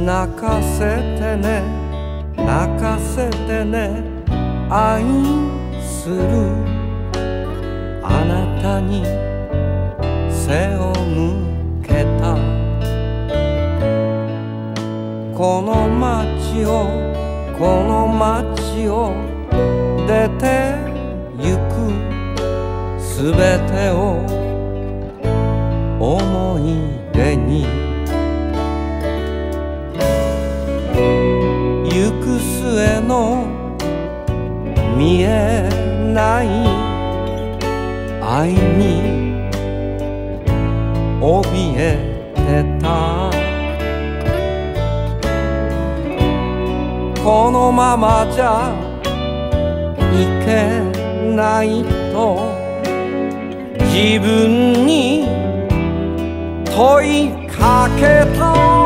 泣かせてね泣かせてね愛するあなたに背を向けたこの街を出てゆくすべてを思い出に行く末の見えない愛に怯えてたこのままじゃいけないと自分に問いかけた